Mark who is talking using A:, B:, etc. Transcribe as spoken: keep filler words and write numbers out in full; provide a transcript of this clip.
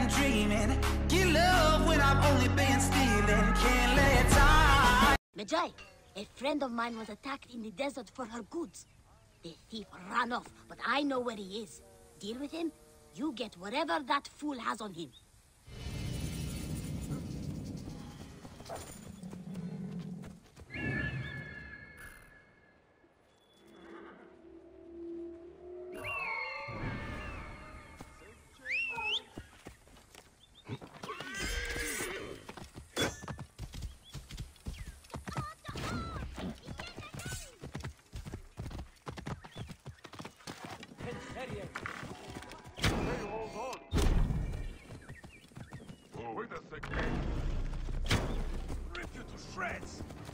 A: dreaming. Get love when I've only been stealing. Can't let time.
B: Medjay, a friend of mine was attacked in the desert for her goods. The thief ran off, but I know where he is. Deal with him, you get whatever that fool has on him.
C: Wait a second. Rip you to shreds!